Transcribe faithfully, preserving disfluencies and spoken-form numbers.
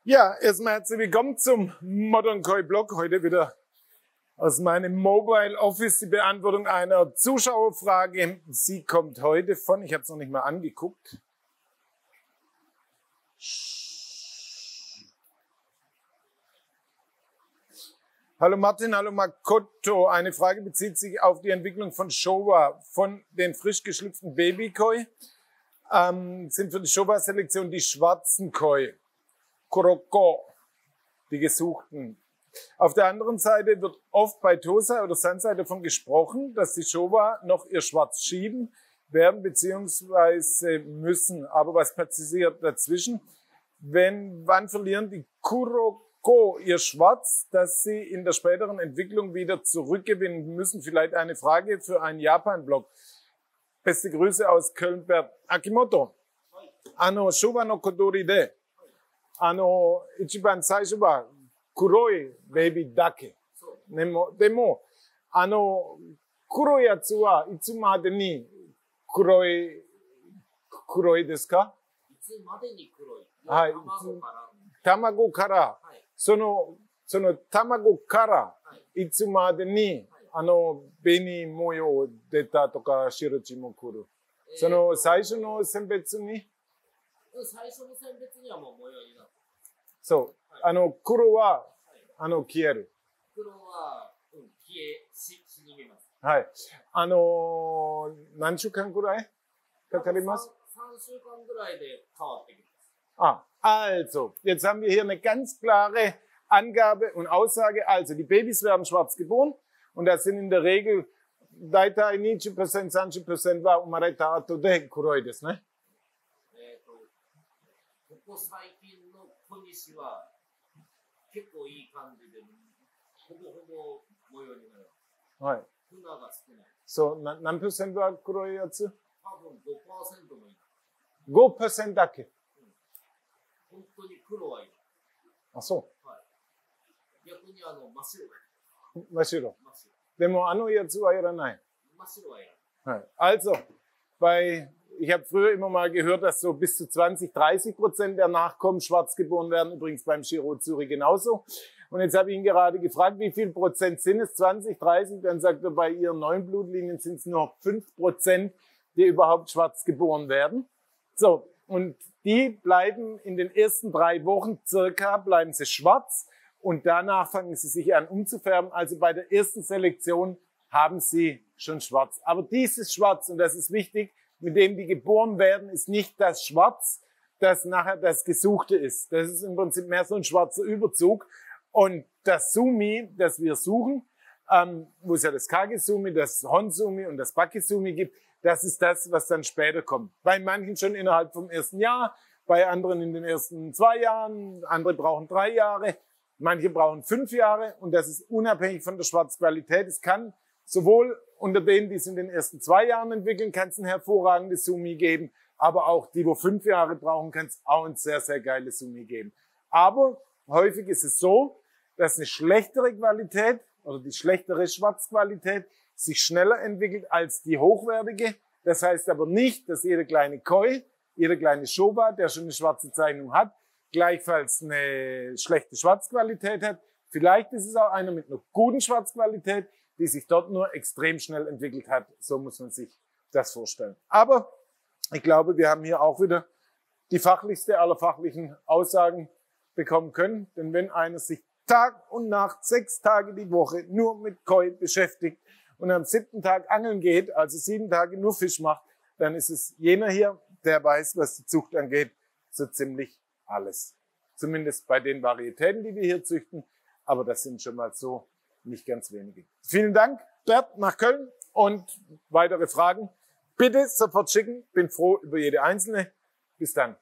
Ja, erstmal herzlich willkommen zum Modern Koi Blog. Heute wieder aus meinem Mobile Office die Beantwortung einer Zuschauerfrage. Sie kommt heute von, ich habe es noch nicht mal angeguckt. Hallo Martin, hallo Makoto. Eine Frage bezieht sich auf die Entwicklung von Showa, von den frisch geschlüpften Babykoi. Ähm, sind für die Showa-Selektion die schwarzen Koi, Kuroko, die gesuchten. Auf der anderen Seite wird oft bei Tosa oder Sansei davon gesprochen, dass die Showa noch ihr Schwarz schieben werden bzw. müssen. Aber was passiert dazwischen? Wenn, wann verlieren die Kuroko ihr Schwarz, das sie in der späteren Entwicklung wieder zurückgewinnen müssen? Vielleicht eine Frage für einen Japan-Blog. Beste Grüße aus Köln, Bert Akimoto. Ano Showa no Kodori de. あの、一番最初は黒いベビーだけ。でも、でも、あの、黒いやつはいつまでに黒い、黒いですか？ いつまでに黒い。 はい。 卵から。 卵から、 はい、 その、その卵から、いつまでに、はい、あの、紅模様出たとか、白地も来る。えー、その最初の選別に、 最初の選別にはもう模様になる。 そう。あの、黒は、あの、消える。 黒は、うん、消え、し、死にます。 はい。あのー、何週間くらいかかります？ さんしゅうかんぐらいで変わってき Ah, ます。 also, jetzt haben wir hier eine ganz klare Angabe und Aussage. Also, die Babys werden schwarz geboren und das sind in der Regel, daita twenty percent, thirty percent は生まれた後で黒いですね。 えっと、ここ最近の小西は結構いい感じで、ほぼほぼ模様になる。 はい。 粉が少ない。 そう、な何パーセントは黒いやつ？ 多分ごパーセントもいい。 ごパーセントだけ。 本当に黒はいい。 あ、そう。 はい。逆にあの真っ白。 真っ白。 真っ白。 でもあのやつはいらない。 真っ白はいらない。 はい。Also, bei, ich habe früher immer mal gehört, dass so bis zu zwanzig, dreißig Prozent der Nachkommen schwarz geboren werden. Übrigens beim Shirozuri genauso. Und jetzt habe ich ihn gerade gefragt, wie viel Prozent sind es? zwanzig, dreißig? Dann sagt er, bei ihren neuen Blutlinien sind es nur fünf Prozent, die überhaupt schwarz geboren werden. So. Und die bleiben in den ersten drei Wochen circa, bleiben sie schwarz. Und danach fangen sie sich an umzufärben. Also bei der ersten Selektion haben sie schon schwarz. Aber dieses Schwarz, und das ist wichtig, mit dem die geboren werden, ist nicht das Schwarz, das nachher das Gesuchte ist. Das ist im Prinzip mehr so ein schwarzer Überzug. Und das Sumi, das wir suchen, ähm, wo es ja das Kage-Sumi, das Honsumi und das Baki-Sumi gibt, das ist das, was dann später kommt. Bei manchen schon innerhalb vom ersten Jahr, bei anderen in den ersten zwei Jahren, andere brauchen drei Jahre, manche brauchen fünf Jahre und das ist unabhängig von der Schwarzqualität. Es kann sowohl unter denen, die es in den ersten zwei Jahren entwickeln, kann es ein hervorragendes Sumi geben, aber auch die, wo fünf Jahre brauchen, kann es auch ein sehr, sehr geiles Sumi geben. Aber häufig ist es so, dass eine schlechtere Qualität oder die schlechtere Schwarzqualität sich schneller entwickelt als die hochwertige. Das heißt aber nicht, dass jeder kleine Koi, jeder kleine Showa, der schon eine schwarze Zeichnung hat, gleichfalls eine schlechte Schwarzqualität hat. Vielleicht ist es auch einer mit einer guten Schwarzqualität, die sich dort nur extrem schnell entwickelt hat. So muss man sich das vorstellen. Aber ich glaube, wir haben hier auch wieder die fachlichste aller fachlichen Aussagen bekommen können. Denn wenn einer sich Tag und Nacht, sechs Tage die Woche nur mit Koi beschäftigt und am siebten Tag angeln geht, also sieben Tage nur Fisch macht, dann ist es jener hier, der weiß, was die Zucht angeht, so ziemlich alles. Zumindest bei den Varietäten, die wir hier züchten, aber das sind schon mal so nicht ganz wenige. Vielen Dank, Bert, nach Köln, und weitere Fragen bitte sofort schicken. Bin froh über jede einzelne. Bis dann.